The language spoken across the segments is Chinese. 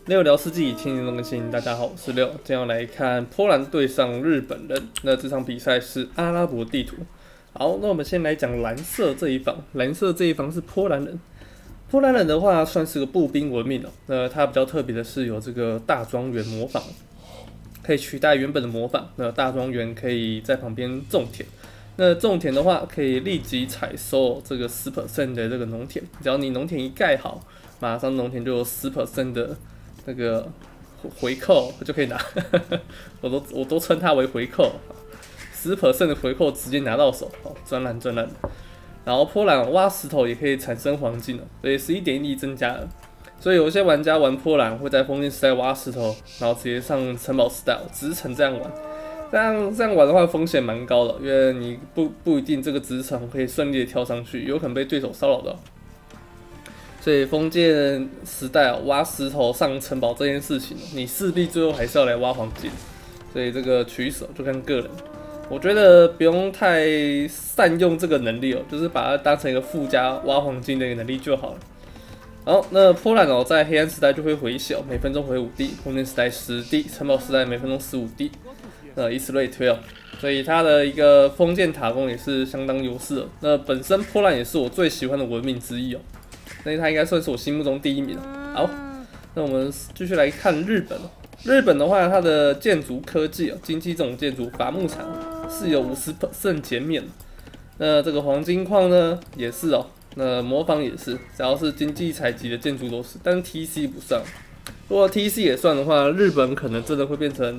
六聊世纪，天天都更新。大家好，我是六，今天要来看波兰对上日本人。那这场比赛是阿拉伯地图。好，那我们先来讲蓝色这一方。蓝色这一方是波兰人。波兰人的话算是个步兵文明哦。那它比较特别的是有这个大庄园模仿，可以取代原本的模仿。那大庄园可以在旁边种田。那种田的话，可以立即采收这个10% 的这个农田。只要你农田一盖好，马上农田就有10% 的那个回扣就可以拿，我都称它为回扣，10% 的回扣直接拿到手，赚烂。然后波兰挖石头也可以产生黄金所以11.1增加了。所以有些玩家玩波兰会在封建时代挖石头，然后直接上城堡时代直城这样玩。这样玩的话风险蛮高的，因为你不一定这个直城可以顺利的跳上去，有可能被对手骚扰到。所以封建时代挖石头上城堡这件事情，你势必最后还是要来挖黄金。所以这个取舍就看个人。我觉得不用太善用这个能力就是把它当成一个附加挖黄金的一个能力就好了。好，那波兰在黑暗时代就会回小，每分钟回5滴；封建时代10滴；城堡时代每分钟15滴。以此类推所以它的一个封建塔攻也是相当优势那本身波兰也是我最喜欢的文明之一所以它应该算是我心目中第一名好，那我们继续来看日本。日本的话，它的建筑科技经济这种建筑伐木场是有50% 减免。那这个黄金矿呢也是那模仿也是，只要是经济采集的建筑都是，但是 TC 不算。如果 TC 也算的话，日本可能真的会变成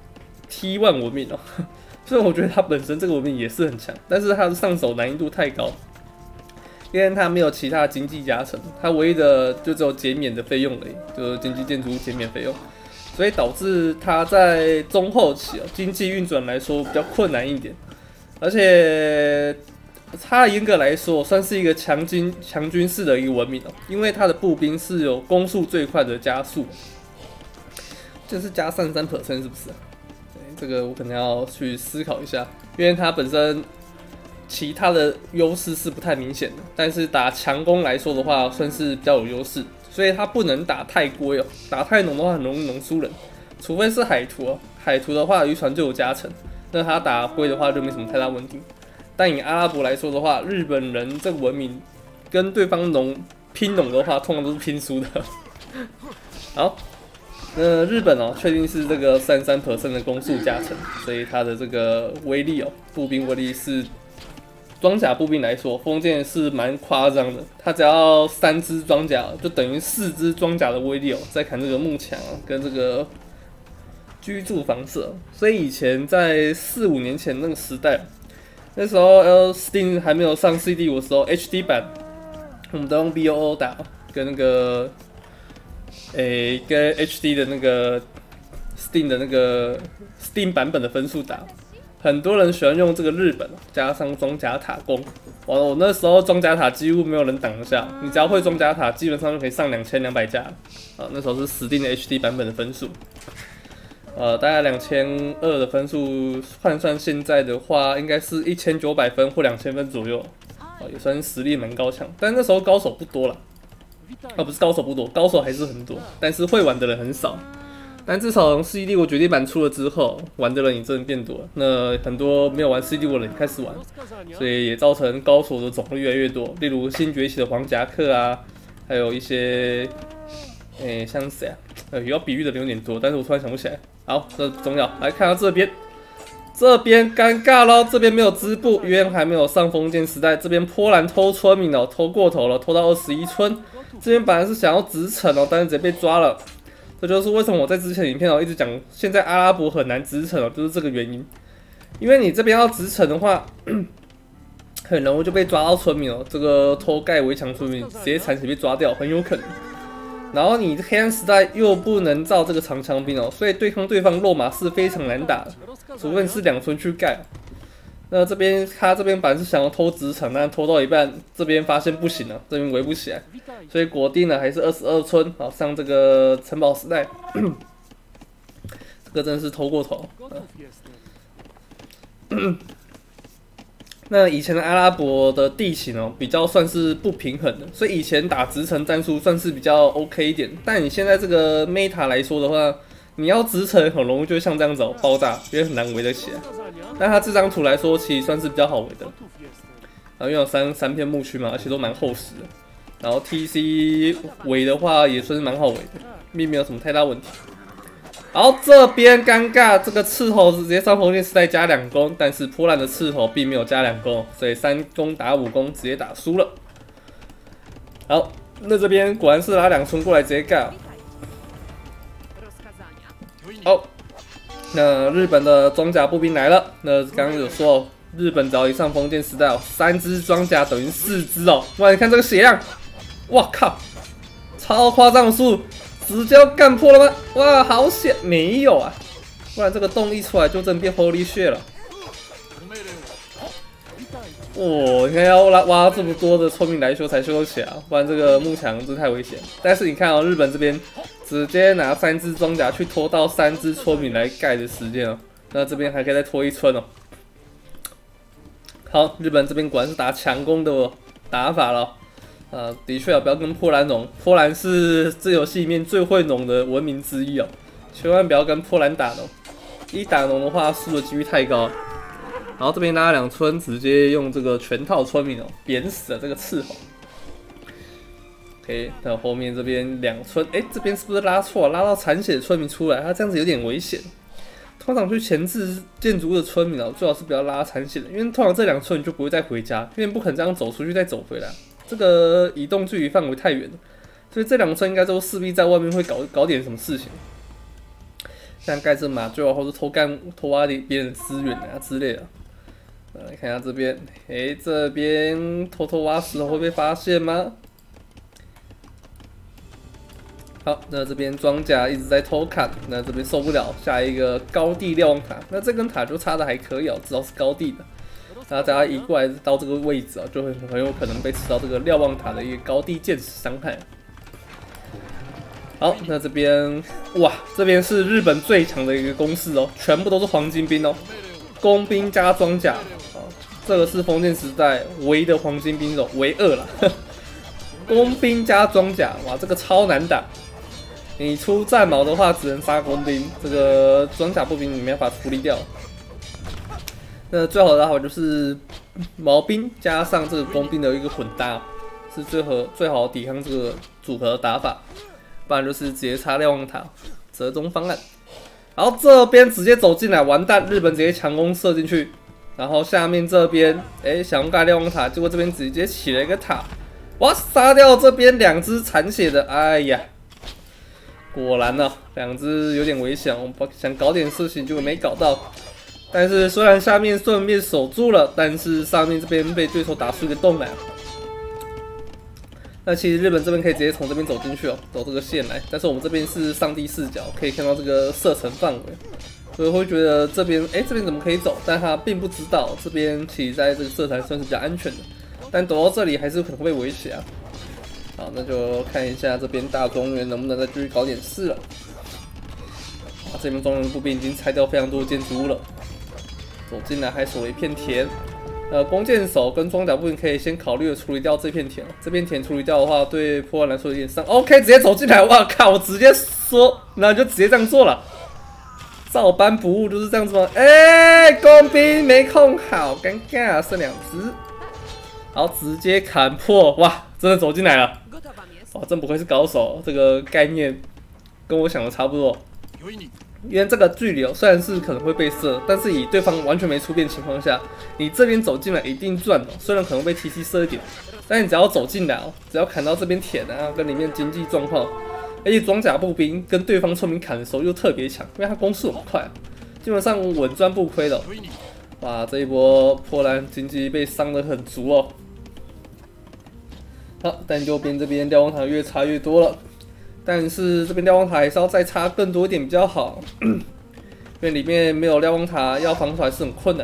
T1 文明虽然我觉得它本身这个文明也是很强，但是它的上手难易度太高，因为它没有其他经济加成，它唯一的就只有减免的费用而已，就是经济建筑减免费用，所以导致它在中后期经济运转来说比较困难一点，而且它严格来说算是一个强军式的一个文明因为它的步兵是有攻速最快的加速，就是加33%是不是这个我可能要去思考一下，因为它本身其他的优势是不太明显的，但是打强攻来说的话，算是比较有优势，所以它不能打太龟打太浓的话很容易农输人，除非是海图海图的话渔船就有加成，那它打龟的话就没什么太大问题。但以阿拉伯来说的话，日本人这个文明跟对方拼农的话，通常都是拼输的。好。那日本确定是这个33% 的攻速加成，所以它的这个威力步兵威力是装甲步兵来说，封建是蛮夸张的。它只要3只装甲，就等于4只装甲的威力再砍这个木墙跟这个居住房舍。所以以前在4、5年前那个时代，那时候Steam 还没有上 CD 的时候 ，HD 版我们都用 BOO 打，跟那个。跟 HD 的那个 Steam 的那个 Steam 版本的分数打，很多人喜欢用这个日本加上装甲塔攻。我那时候装甲塔几乎没有人挡得下，你只要会装甲塔，基本上就可以上2200架。那时候是Steam的 HD 版本的分数，大概2200的分数，换算现在的话，应该是1900分或2000分左右，也算是实力蛮高强。但那时候高手不多了。不是高手不多，高手还是很多，但是会玩的人很少。但至少从《世纪帝国绝地版》出了之后，玩的人也真的变多了。那很多没有玩《世纪帝国》的人也开始玩，所以也造成高手的种类越来越多。例如新崛起的黄夹克还有一些，像谁要比喻的人有点多，但是我突然想不起来。好，这不重要。来看到这边尴尬咯，这边没有织布，因为还没有上封建时代。这边波兰偷村民偷过头了，偷到21村。这边本来是想要直城但是直接被抓了。这就是为什么我在之前的影片一直讲，现在阿拉伯很难直城就是这个原因。因为你这边要直城的话，很容易就被抓到村民这个偷盖围墙村民直接残血被抓掉，很有可能。然后你黑暗时代又不能造这个长枪兵所以对抗对方肉马是非常难打的，除非你是2村去盖。那他这边本来是想要偷直城，但偷到一半，这边发现不行了，这边围不起来，所以果定还是22村上这个城堡时代。这个真的是偷过头。 那以前的阿拉伯的地形哦，比较算是不平衡的，所以以前打直城战术算是比较 OK 一点。但你现在这个 meta 来说的话，你要直城很容易就会像这样子爆炸，因为很难围得起来。但它这张图来说，其实算是比较好围的。然后因为有三片牧区嘛，而且都蛮厚实的。然后 TC 围的话也算是蛮好围的，并没有什么太大问题。然后这边尴尬，这个斥候直接上封建时代加2攻，但是波兰的斥候并没有加2攻，所以3攻打5攻直接打输了。好，那这边果然是拉2村过来直接干。好，那日本的装甲步兵来了。那刚刚有说，日本只要一上封建时代3只装甲等于4只哦。哇，你看这个血量，哇靠，超夸张的数！直接要干破了吗？哇，好险，没有啊！不然这个洞一出来就真变 Holy shit 了。哦，你看要挖这么多的村民来修才修得起来，不然这个幕墙真太危险。但是你看哦，日本这边直接拿3只装甲去拖到3只村民来盖的时间哦，那这边还可以再拖1村哦。好，日本这边果然是打强攻的打法了。的确啊，不要跟波兰农，波兰是这游戏里面最会农的文明之一哦，千万不要跟波兰打农，一打农的话输的几率太高。然后这边拉2村，直接用这个全套村民哦，扁死了这个斥候。OK， 那后面这边2村，这边是不是拉错了？拉到残血的村民出来，他这样子有点危险。通常去前置建筑物的村民哦，最好是不要拉残血的，因为通常这2村你就不会再回家，因为不可能这样走出去再走回来。这个移动距离范围太远了，所以这2村应该都势必在外面会搞点什么事情，像盖这马厩啊，或者偷挖别人资源啊之类的。来看一下这边，这边偷挖石头会被发现吗？好，那这边装甲一直在偷砍，那这边受不了，下一个高地瞭望塔，那这根塔就插的还可以哦，至少是高地的。然后大家移过来到这个位置啊，就会很有可能被吃到这个瞭望塔的一个高地箭矢伤害。好，那这边哇，这边是日本最强的一个攻势哦，全部都是黄金兵哦，工兵加装甲啊，这个是封建时代唯一的黄金兵种，唯2啦。工兵加装甲，哇，这个超难打。你出战矛的话，只能杀工兵，这个装甲步兵你没办法处理掉。那最好的打法就是毛兵加上这个工兵的一个混搭，是最好抵抗这个组合的打法。不然就是直接插瞭望塔，折中方案。然后这边直接走进来，完蛋！日本直接强攻射进去。然后下面这边，想要盖瞭望塔，结果这边直接起了一个塔，哇，杀掉这边2只残血的，哎呀！果然呢，2只有点危险，我们想搞点事情，结果没搞到。但是虽然下面顺便守住了，但是上面这边被对手打出一个洞来。那其实日本这边可以直接从这边走进去哦，走这个线来。但是我们这边是上帝视角，可以看到这个射程范围，所以会觉得这边这边怎么可以走？但他并不知道这边其实在这个射程算是比较安全的，但走到这里还是可能会被围起来。好，那就看一下这边大庄园能不能再继续搞点事了。这边庄园步兵已经拆掉非常多建筑物了，走进来还守了一片田。弓箭手跟装甲步兵可以先考虑的处理掉这片田，这片田处理掉的话，对波兰来说有点伤。OK， 直接走进来，哇靠！我直接说，那就直接这样做了。照搬不误就是这样子吗？工兵没控好，尴尬，剩2只，然后直接砍破，哇，真的走进来了。哇，真不愧是高手，这个概念跟我想的差不多。因为这个距离虽然是可能会被射，但是以对方完全没出变情况下，你这边走进来一定赚虽然可能被 TC 射一点，但你只要走进来只要砍到这边田啊，跟里面经济状况，而且装甲步兵跟对方村民砍的时候又特别强，因为他攻速很快，基本上稳赚不亏的。哇，这一波波兰经济被伤得很足哦。好，但右边这边瞭望塔越插越多了。但是这边瞭望塔还是要再插更多一点比较好，因为里面没有瞭望塔，要防守还是很困难。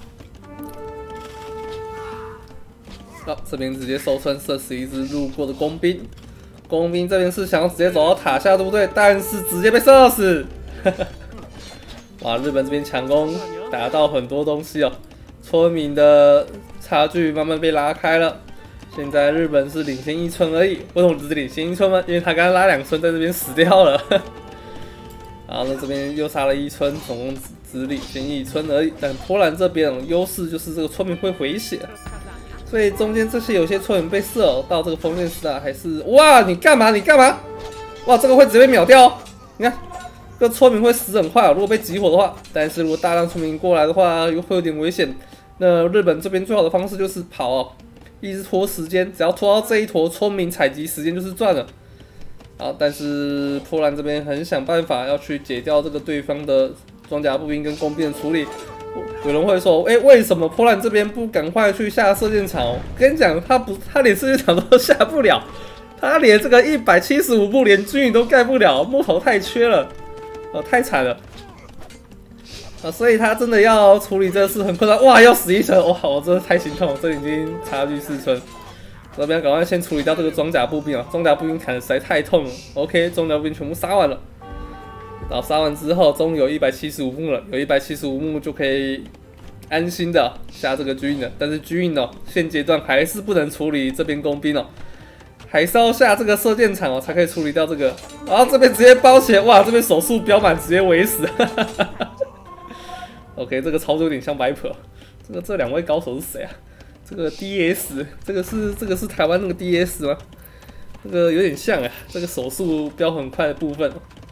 好，这边直接受伤射死1只路过的工兵，工兵这边是想要直接走到塔下，对不对？但是直接被射死。哇，日本这边强攻打到很多东西哦， 村民的差距慢慢被拉开了。现在日本是领先1村而已，为什么只领先1村呢？因为他刚刚拉2村在这边死掉了。然后呢，这边又杀了1村，总共只领先1村而已。但波兰这边优势就是这个村民会回血，所以中间这些有些村民被射到这个封建时代还是哇，你干嘛？你干嘛？哇，这个会直接被秒掉哦！你看，这个村民会死很快哦，如果被集火的话。但是如果大量村民过来的话，又会有点危险。那日本这边最好的方式就是跑哦。一直拖时间，只要拖到这一坨村民采集时间就是赚了。好，但是波兰这边很想办法要去解掉这个对方的装甲步兵跟工兵的处理。有人会说，为什么波兰这边不赶快去下射箭场？我跟你讲，他连射箭场都下不了，他连这个175步连军营都盖不了，木头太缺了，太惨了。所以他真的要处理这事很困难。哇，要死1村，哇，我真的太心痛了，这已经差距4村。这边赶快先处理掉这个装甲步兵啊，装甲步兵砍的实在太痛了。OK， 装甲步兵全部杀完了。然后杀完之后，终于有175目了，有175目就可以安心的下这个军营了。但是军营现阶段还是不能处理这边工兵还是要下这个射箭场才可以处理掉这个。然后这边直接包起来，哇，这边手速标满，直接围死。OK， 这个操作有点像白婆。这2位高手是谁啊？这个 DS， 这个是台湾那个 DS 吗？这个有点像啊，这个手速飙很快的部分。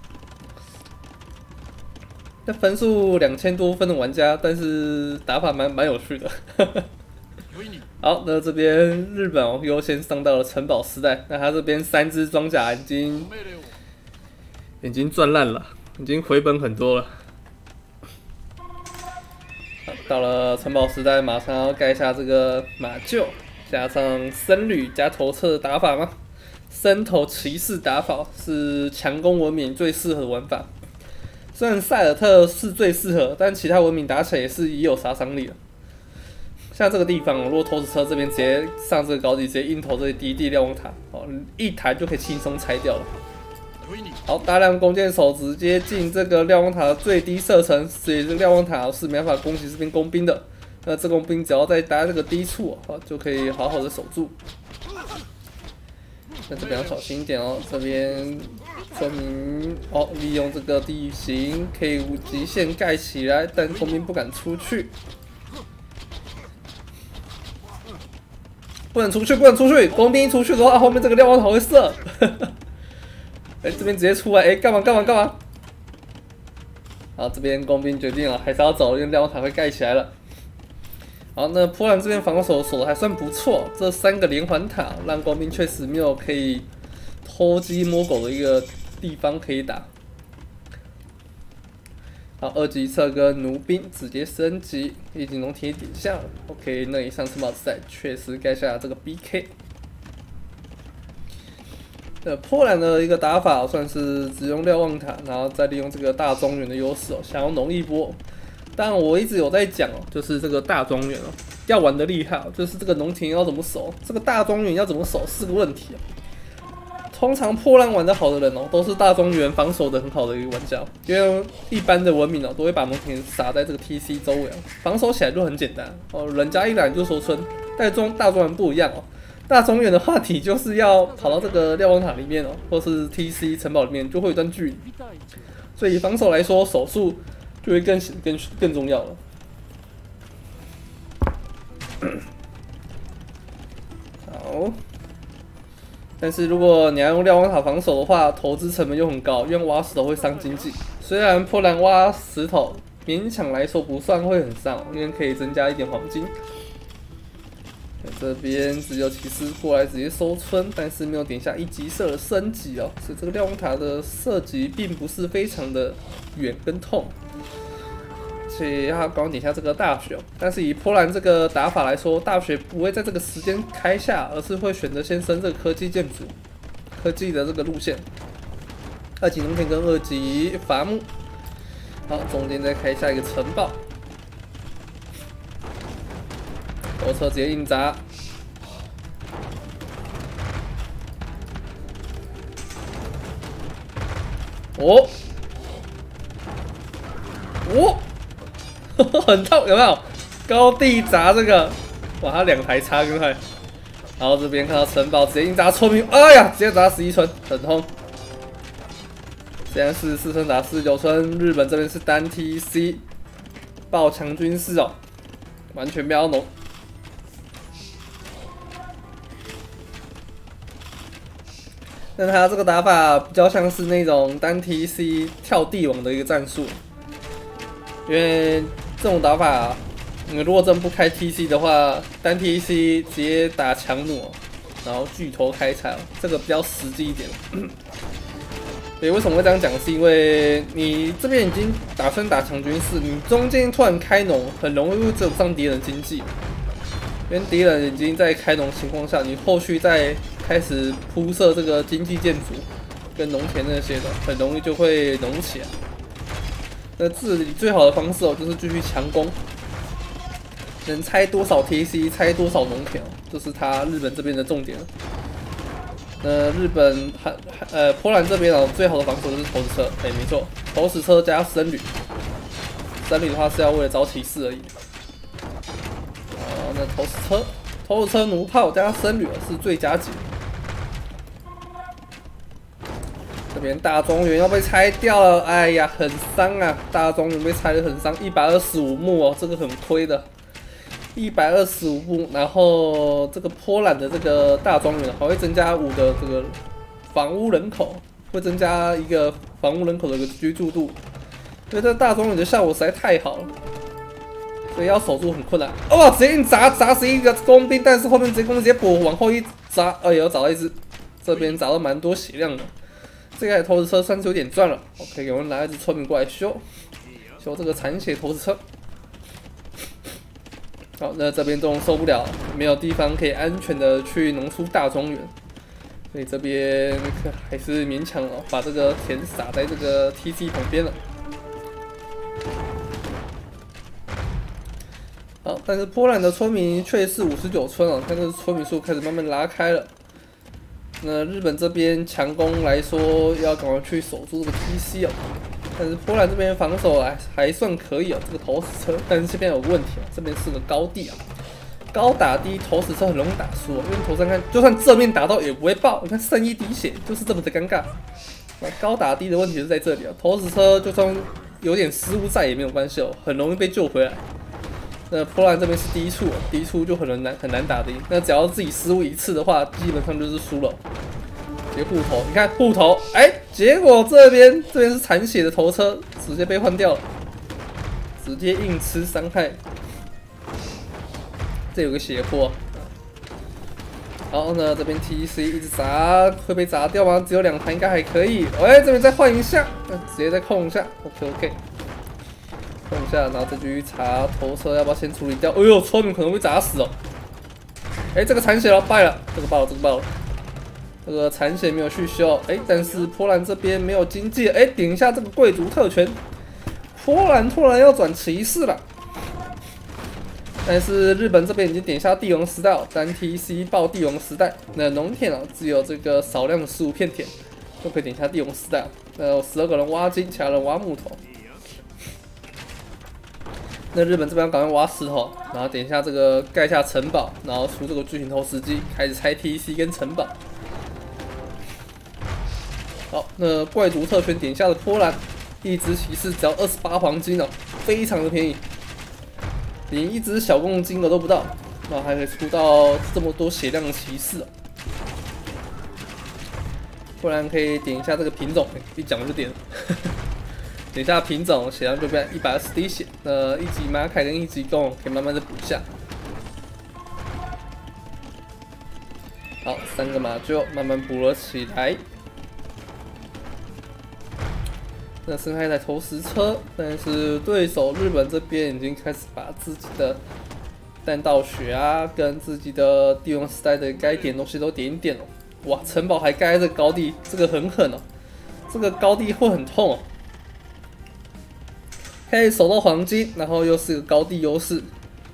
那分数2000多分的玩家，但是打法蛮有趣的。好，那这边日本优先上到了城堡时代，那他这边3只装甲已经赚烂了，已经回本很多了。到了城堡时代，马上要盖下这个马厩，加上僧侣加头车的打法吗？僧头骑士打法是强攻文明最适合的玩法。虽然塞尔特是最适合，但其他文明打起来也有杀伤力了。像这个地方，如果投石车这边直接上这个高地，直接硬投这第一地瞭望塔，一台就可以轻松拆掉了。好，大量弓箭手直接进这个瞭望塔的最低射程，所以这瞭望塔是没办法攻击这边工兵的。那这工兵只要在搭这个低处，就可以好好的守住。那这边要小心一点哦，这边村民利用这个地形可以无极限盖起来，但工兵不敢出去。不能出去，不能出去！工兵一出去的话，后面这个瞭望塔会射。这边直接出来，干嘛？好，这边工兵决定了，还是要走，因为瞭望塔会盖起来了。好，那波兰这边防守守的还算不错，这3个连环塔让工兵确实没有可以偷鸡摸狗的一个地方可以打。好，2级侧跟弩兵直接升级，已经龙铁点下了。OK， 那以上城堡之赛确实盖下了这个 BK。波兰的一个打法算是只用瞭望塔，然后再利用这个大庄园的优势想要农一波。但我一直有在讲就是这个大庄园要玩的厉害就是这个农田要怎么守，这个大庄园要怎么守是个问题通常波兰玩的好的人都是大庄园防守的很好的一个玩家，因为一般的文明都会把农田撒在这个 TC 周围防守起来就很简单人家一来就说村，但大庄园不一样大庄园的话，你就是要跑到这个瞭望塔里面或是 TC 城堡里面，就会有一段距离，所以防守来说，手速就会更重要了。好，但是如果你要用瞭望塔防守的话，投资成本又很高，因为挖石头会伤经济。虽然波兰挖石头勉强来说不算会很伤，因为可以增加1点黄金。这边只有骑士过来直接收村，但是没有点下1级射的升级所以这个瞭望塔的射击并不是非常的远跟痛，而且要刚点下这个大雪但是以波兰这个打法来说，大雪不会在这个时间开下，而是会选择先升这个科技建筑，科技的这个路线，2级农田跟2级伐木，好，中间再开下一个城堡。火车直接硬砸，很痛，有没有？ 高地砸这个，哇，他2台差更快。然后这边看到城堡直接硬砸村民，哎呀，直接砸11村，很痛。现在是44村打49村，日本这边是单 TC 爆强军事哦，完全标浓。但他这个打法比较像是那种单 TC 跳地网的一个战术，因为这种打法，你如果真不开 TC 的话，单 TC 直接打强弩，然后巨头开采，这个比较实际一点。对，为什么会这样讲？是因为你这边已经打算打强军事，你中间突然开农，很容易会追不上敌人经济，因为敌人已经在开农情况下，你后续再开始铺设这个经济建筑跟农田那些的，很容易就会农起来。那治理最好的方式就是继续强攻，能拆多少 TC， 拆多少农田，这是他日本这边的重点。日本波兰这边最好的防守就是投石车，没错，投石车加僧侣，僧侣的话是要为了招骑士而已。那投石车弩炮加僧侣是最佳解。这边大庄园要被拆掉了，哎呀，很伤啊！大庄园被拆得很伤，125墓哦，这个很亏的。125步，然后这个波兰的这个大庄园还会增加5的这个房屋人口，会增加1个房屋人口的一个居住度，所以这大庄园的效果实在太好了，所以要守住很困难。哦，直接硬砸死一个工兵，但是后面直接补往后一砸，也要找到一只，这边砸了蛮多血量的，这台投石车算是有点赚了。OK， 我们拿一只村民过来修这个残血投石车。好，那这边终于受不了，没有地方可以安全的去农出大庄园，所以这边还是勉强把这个田撒在这个 TC 旁边了。好，但是波兰的村民却是59村哦，看这村民数开始慢慢拉开了。那日本这边强攻来说，要赶快去守住这个 TC 哦。但是波兰这边防守还算可以哦，这个投石车，但是这边有个问题这边是个高地啊，高打低投石车很容易打输因为头上看，就算正面打到也不会爆，你看剩一滴血，就是这么的尴尬。那高打低的问题是在这里投石车就算有点失误在也没有关系很容易被救回来。那波兰这边是低处就很难打低，那只要自己失误1次的话，基本上就是输了。直接护头，你看护头，结果这边是残血的头车，直接被换掉了，直接硬吃伤害。这有个血泊，好，那这边 TC 一直砸，会被砸掉吗？只有2盘应该还可以。这边再换一下，直接再控一下 ，OK， 控一下，然后再继续查头车要不要先处理掉。哎呦，村民可能会砸死哦。这个残血了，败了，这个爆了。这个残血没有去修，但是波兰这边没有经济，点一下这个贵族特权，波兰突然要转骑士了，但是日本这边已经点下帝王时代单 TC 爆帝王时代，那农田只有这个少量的15片田就可以点下帝王时代，有12个人挖金，其他人挖木头。那日本这边赶快挖石头，然后点一下这个盖下城堡，然后出这个巨型投石机，开始拆 TC 跟城堡。好，那怪族特权点下的波兰，一只骑士只要28黄金非常的便宜，连一只小公金额都不到，然后还可以出到这么多血量的骑士不然可以点一下这个品种，一讲就点了，点一下品种，血量就变120滴血，那1级马凯跟1级弓可以慢慢的补下。好，3个马厩慢慢补了起来。那剩下一台投石车，但是对手日本这边已经开始把自己的弹道学跟自己的帝王时代的该点东西都点一点哇，城堡还盖在这个高地，这个很狠这个高地会很痛可以守到黄金，然后又是一个高地优势。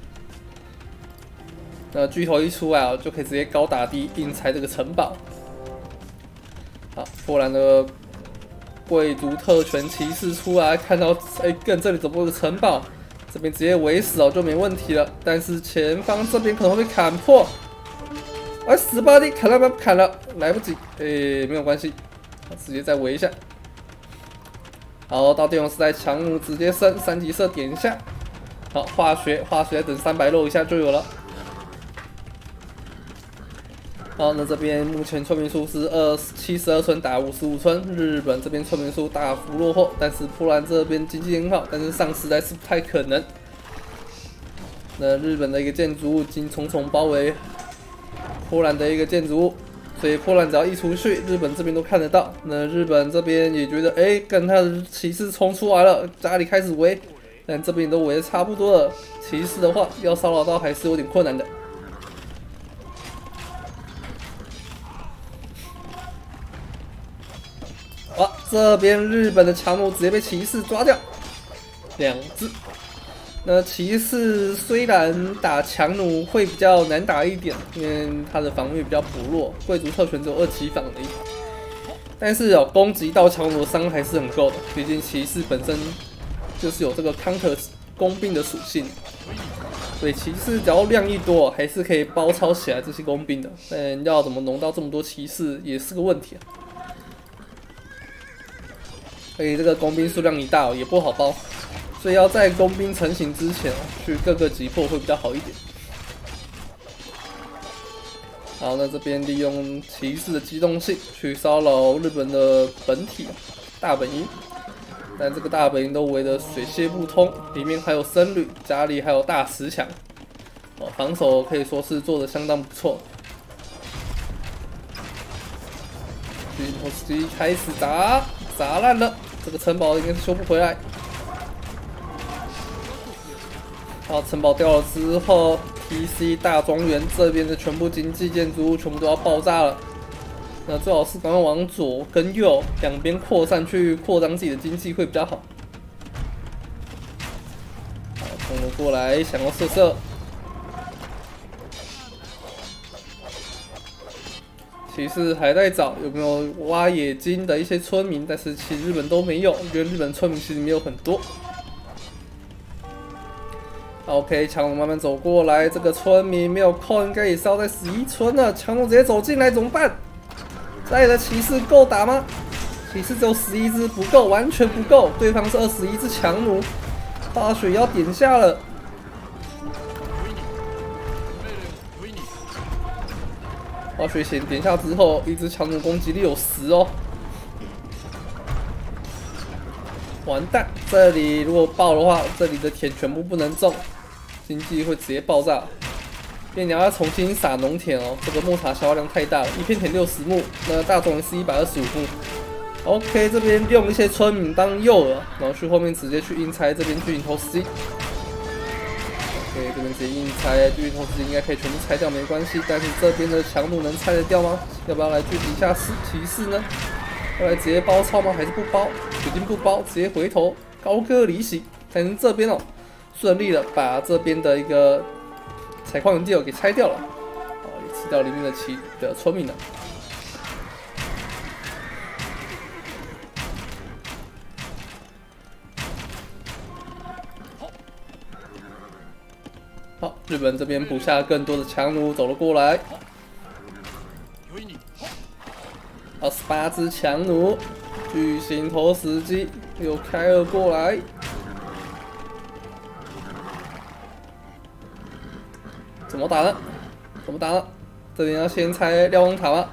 那巨头一出来就可以直接高打低硬拆这个城堡。好，波兰的贵族特权骑士出来，看到这里怎么有个城堡？ 这边直接围死哦就没问题了。但是前方这边可能会被砍破，哎，18D 砍了吗？砍了，来不及，没有关系，直接再围一下。好，到电容时代强弩直接升3级射点一下。好，化学等300肉一下就有了。好，那这边目前村民数是72村打55村，日本这边村民数大幅落后，但是波兰这边经济很好，但是上实在是不太可能。那日本的一个建筑物已经重重包围波兰的一个建筑物，所以波兰只要一出去，日本这边都看得到。那日本这边也觉得，跟他的骑士冲出来了，家里开始围，但这边都围得差不多了。骑士的话要骚扰到还是有点困难的。哇，这边日本的强弩直接被骑士抓掉，2只。那骑士虽然打强弩会比较难打一点，因为它的防御比较薄弱，贵族特权只有2级防的一把，但是攻击到强弩的伤还是很够的，毕竟骑士本身就是有这个 counter 工兵的属性，所以骑士只要量一多，还是可以包抄起来这些工兵的。但要怎么弄到这么多骑士也是个问题啊。所以这个工兵数量一大也不好包。所以要在工兵成型之前去各个击破会比较好一点。好，那这边利用骑士的机动性去骚扰日本的本体大本营，但这个大本营都围得水泄不通，里面还有僧侣，家里还有大石墙，防守可以说是做得相当不错。巨头机开始砸烂了，这个城堡应该是修不回来。好，城堡掉了之后 ，TC 大庄园这边的全部经济建筑物全部都要爆炸了。那最好是赶快往左跟右两边扩散，去扩张自己的经济会比较好。好，冲了过来，想要射。骑士还在找有没有挖冶金的一些村民，但是其实日本都没有，因为日本村民其实没有很多。OK， 强弩慢慢走过来，这个村民没有扣，应该也是要在11村了。强弩直接走进来怎么办？这里的骑士够打吗？骑士只有11只，不够，完全不够。对方是21只强弩，化雪要点下了。化雪线点下之后，一只强弩攻击力有10哦。完蛋！这里如果爆的话，这里的田全部不能种，经济会直接爆炸。因为你要重新撒农田哦，这个木塔消耗量太大了，一片田60木，那大种是125木。OK， 这边用一些村民当诱饵，然后去后面直接去硬拆这边巨型投石机。OK， 这边直接硬拆巨型投石机应该可以全部拆掉，没关系。但是这边的强弩能拆得掉吗？要不要来狙击一下骑士呢？要来直接包抄吗？还是不包？决定不包，直接回头高歌离席。但是这边哦，顺利的把这边的一个采矿营地给拆掉了，也吃掉里面的村民了。好，日本这边补下更多的强弩走了过来。28只强弩，巨型投石机又开了过来。怎么打呢？怎么打呢？这边要先拆瞭望塔吗？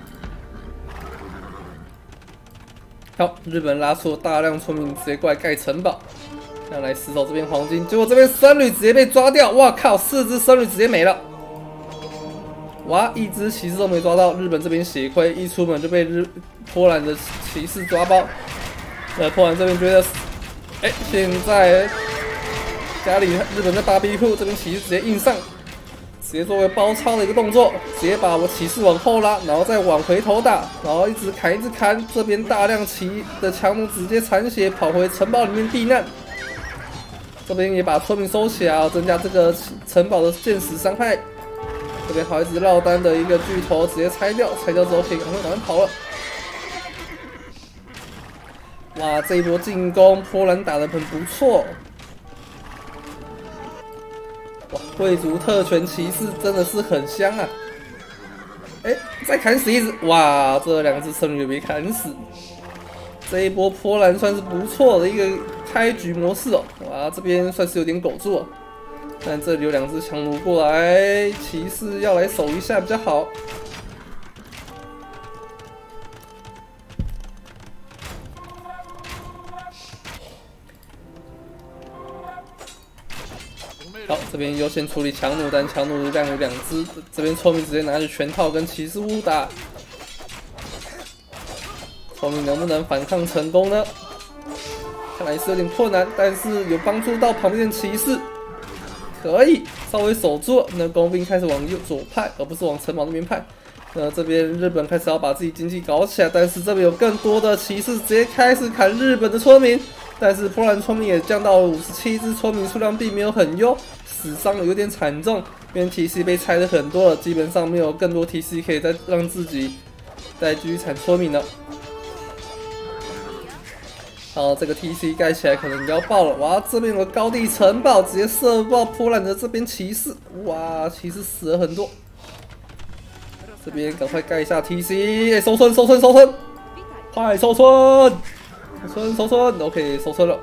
好，日本拉出了大量村民直接过来盖城堡，要来死守这边黄金。结果这边僧侣直接被抓掉，哇靠！4只僧侣直接没了。哇，一只骑士都没抓到，日本这边血亏，一出门就被波兰的骑士抓包。波兰这边觉得，现在家里日本在巴比库，这边骑士直接硬上，直接作为包抄的一个动作，直接把我骑士往后拉，然后再往回头打，然后一直砍，这边大量的强弩直接残血跑回城堡里面避难。这边也把村民收起来，增加这个城堡的箭矢伤害。这边好一只落单的一个巨头直接拆掉，拆掉之后可以赶快跑了。哇，这一波进攻波兰打得很不错。 贵族特权骑士真的是很香啊！哎，再砍死一只，哇，这2只僧侣也被砍死。这一波波兰算是不错的一个开局模式哦，哇，这边算是有点苟住哦。但这里有2只强弩过来，骑士要来守一下比较好。好，这边优先处理强弩，但强弩量有2只，这边聪明直接拿着拳套跟骑士互打。聪明能不能反抗成功呢？看来是有点困难，但是有帮助到旁边的骑士，可以稍微守住。那工兵开始往左派，而不是往城堡那边派。那这边日本开始要把自己经济搞起来，但是这边有更多的骑士直接开始砍日本的村民。但是波兰村民也降到了57只，村民数量并没有很优，死伤有点惨重。因为 TC 被拆的很多了，基本上没有更多 TC 可以再让自己再继续产村民了。好，这个 TC 盖起来可能要爆了。哇，这边有个高地城堡，直接射爆波兰的这边骑士。哇，骑士死了很多。这边赶快盖一下 TC， 收村，收村，收村，快收村！收村 ，OK， 收村了。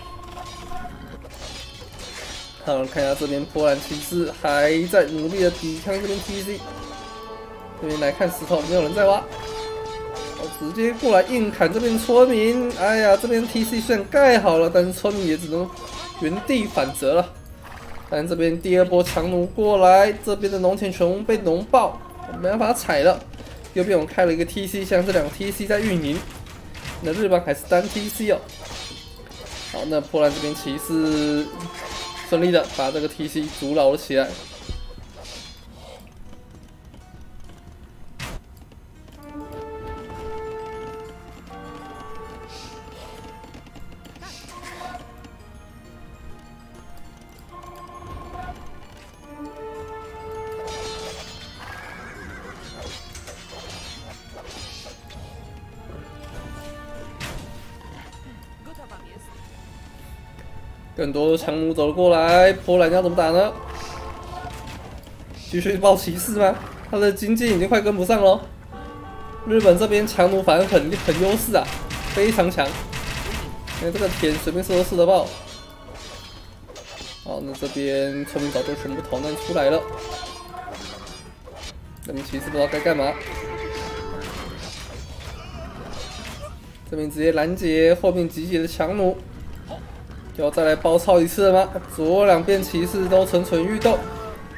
好，看一下这边波兰骑士还在努力的抵抗这边 TC。这边来看石头，没有人在挖。直接过来硬砍这边村民。哎呀，这边 TC 虽然盖好了，但是村民也只能原地反折了。但这边第2波强弩过来，这边的农田全部被农爆，没办法踩了。右边我们开了一个 TC 箱，这2个 TC 在运营。那日本还是单 TC 哦。好，那波兰这边骑士顺利的把这个 TC 阻挠了起来。更多的强弩走了过来，波兰要怎么打呢？继续爆骑士吗？他的经济已经快跟不上了。日本这边强弩反而很优势啊，非常强。因为这个田随便射都射得爆。好，那这边村民早就全部逃难出来了。这边骑士不知道该干嘛。这边直接拦截后面集结的强弩。要再来包抄一次了吗？左2边骑士都蠢蠢欲动。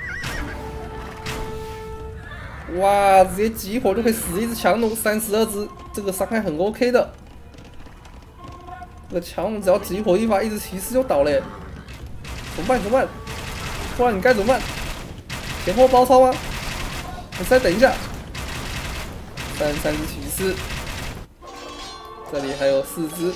哇，直接集火就可以死一只强弩，32只，这个伤害很 OK 的。这个强弩只要集火一发，一只骑士就倒了耶。怎么办？怎么办？不然你该怎么办？前后包抄吗？还是再等一下？33只骑士，这里还有4只。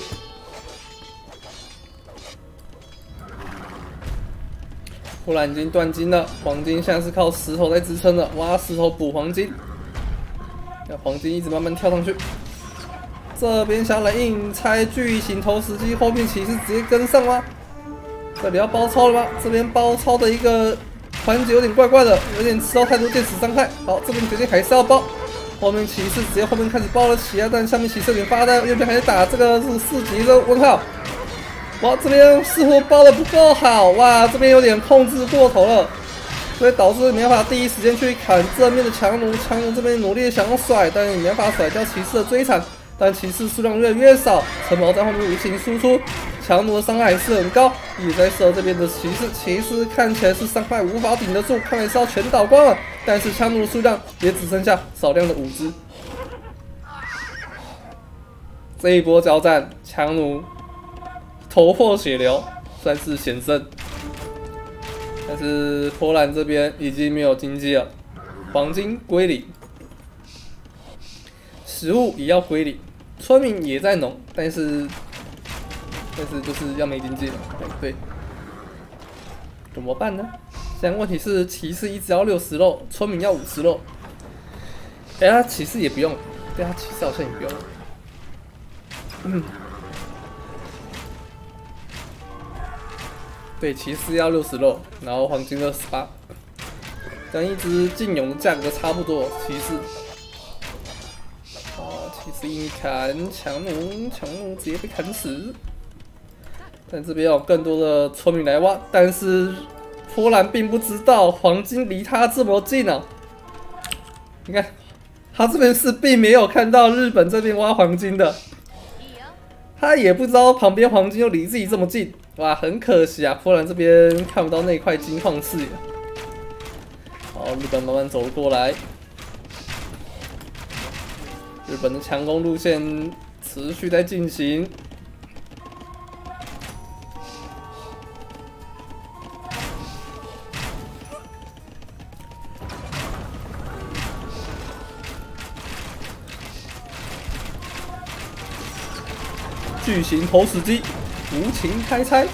波兰已经断金了，黄金现在是靠石头在支撑的，挖石头补黄金。那黄金一直慢慢跳上去。这边想来硬拆巨型投石机，后面骑士直接跟上吗？这里要包抄了吗？这边包抄的一个环节有点怪怪的，有点吃到太多电死伤害。好，这边决定还是要包。后面骑士直接后面开始包了起来，但下面骑士有点发呆，右边还在打这个是4级的问号。哇，这边似乎包的不够好，哇，这边有点控制过头了，所以导致没办法第一时间去砍正面的强弩。强弩这边努力想要甩，但是没办法甩掉骑士的追残。但骑士数量越来越少，城堡在后面无情输出，强弩的伤害还是很高，也在射这边的骑士。骑士看起来是伤害无法顶得住，看来是要全倒光了。但是强弩的数量也只剩下少量的5只。这一波交战，强弩头破血流，算是险胜。但是波兰这边已经没有经济了，黄金归零，食物也要归零，村民也在农，但是就是要没经济了，对，怎么办呢？现在问题是骑士一直要60肉，村民要50肉。哎，他骑士也不用，对他骑士好像也不用。 对，骑士要60肉，然后黄金28，跟一只劲勇的价格差不多。骑士，骑士硬砍，强弩直接被砍死。但这边有更多的村民来挖，但是波兰并不知道黄金离他这么近啊！你看，他这边是并没有看到日本这边挖黄金的，他也不知道旁边黄金又离自己这么近。 哇，很可惜啊，波兰这边看不到那块金矿视野。好，日本慢慢走过来，日本的强攻路线持续在进行。巨型投石机。 无情开拆，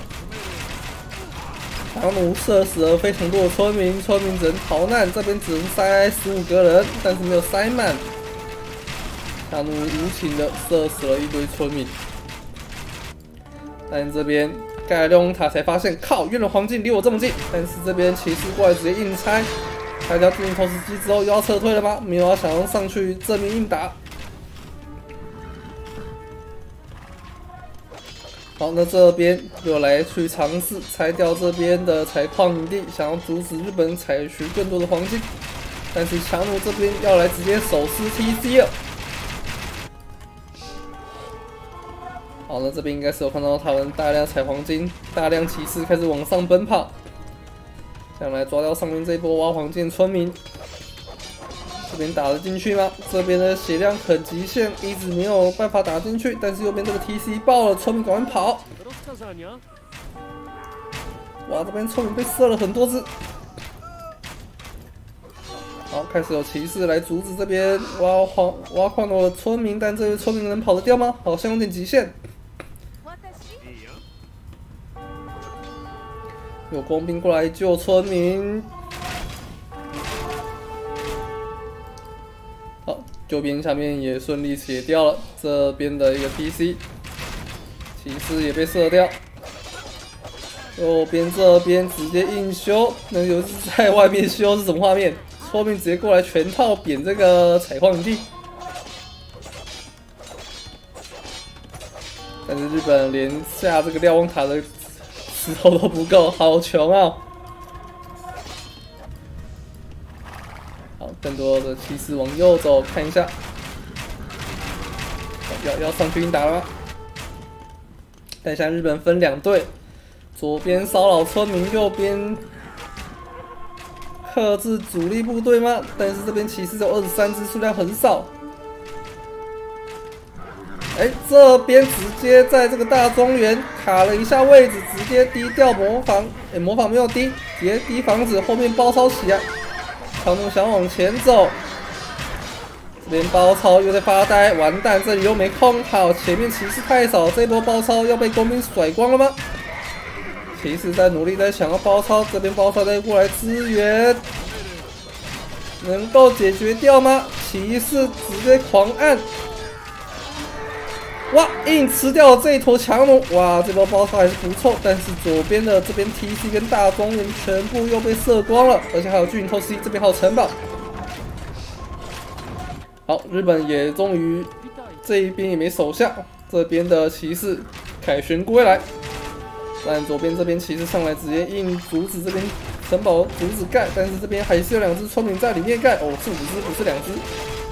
强弩射死了非常多的村民，村民只能逃难。这边只能塞15个人，但是没有塞满。强弩无情的射死了一堆村民。但这边盖了瞭望塔才发现，靠，原来黄金离我这么近。但是这边骑士过来直接硬拆，拆掉巨型投石机之后又要撤退了吗？没有啊，想要上去正面硬打。 好，那这边又来去尝试拆掉这边的采矿营地，想要阻止日本采取更多的黄金，但是强弩这边要来直接手撕 TC 了。好，那这边应该是有看到他们大量采黄金，大量骑士开始往上奔跑，想来抓掉上面这一波挖黄金的村民。 这边打得进去吗？这边的血量很极限，一直没有办法打进去。但是右边这个 TC 爆了，村民赶快跑！哇，这边村民被射了很多只。好，开始有骑士来阻止这边挖矿的村民，但这些村民能跑得掉吗？好像有点极限。有工兵过来救村民。 好，右边下面也顺利解掉了这边的一个 TC， 骑士也被射掉。右边这边直接硬修，那游戏在外面修是什么画面？后面直接过来全套扁这个采矿营地。但是日本连下这个瞭望塔的石头都不够，好穷啊！ 好，更多的骑士往右走，看一下，要上去硬打了吗？但现在日本分2队，左边骚扰村民，右边克制主力部队吗？但是这边骑士有23只，数量很少。哎，这边直接在这个大庄园卡了一下位置，直接低调模仿，模仿没有低，直接低房子，后面包抄起来。 强弩想往前走，这边包抄又在发呆，完蛋，这里又没空。好，前面骑士太少，这波包抄要被工兵甩光了吗？骑士在努力在想要包抄，这边包抄再过来支援，能够解决掉吗？骑士直接狂按，哇，硬吃掉了这一坨强弩，哇，这波包抄还是不错，但是左边的这边 TC 跟大庄园全部又被射光了，而且还有巨型偷 C， 这边还有城堡。好，日本也终于这一边也没守下，这边的骑士凯旋归来，但左边这边骑士上来直接硬阻止这边城堡阻止盖，但是这边还是有2只村民在里面盖，哦，是5只，不是2只。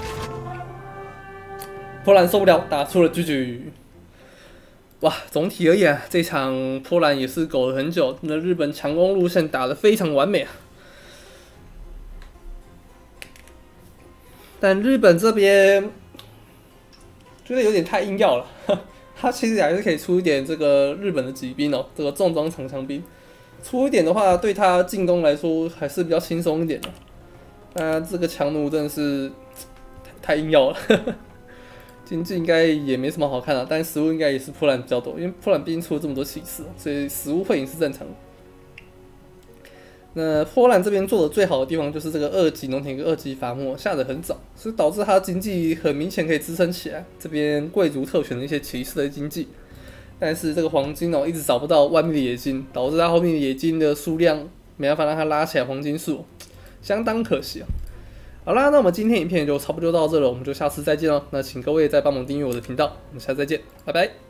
波兰受不了，打出了GG。哇，总体而言啊，这场波兰也是苟了很久。那日本强攻路线打得非常完美啊，但日本这边觉得有点太硬要了。他其实还是可以出一点这个日本的骑兵哦，这个重装长枪兵，出一点的话，对他进攻来说还是比较轻松一点的。这个强弩真的是太硬要了。经济应该也没什么好看的，但食物应该也是波兰比较多，因为波兰毕竟出了这么多骑士，所以食物会赢是正常的。那波兰这边做的最好的地方就是这个2级农田跟2级伐木下得很早，所以导致它经济很明显可以支撑起来。这边贵族特权的一些骑士的经济， 但是这个黄金一直找不到外面的野金，导致它后面的野金的数量没办法让它拉起来黄金树，相当可惜啊。好啦，那我们今天影片就差不多到这了，我们就下次再见喽。那请各位再帮忙订阅我的频道，我们下次再见，拜拜。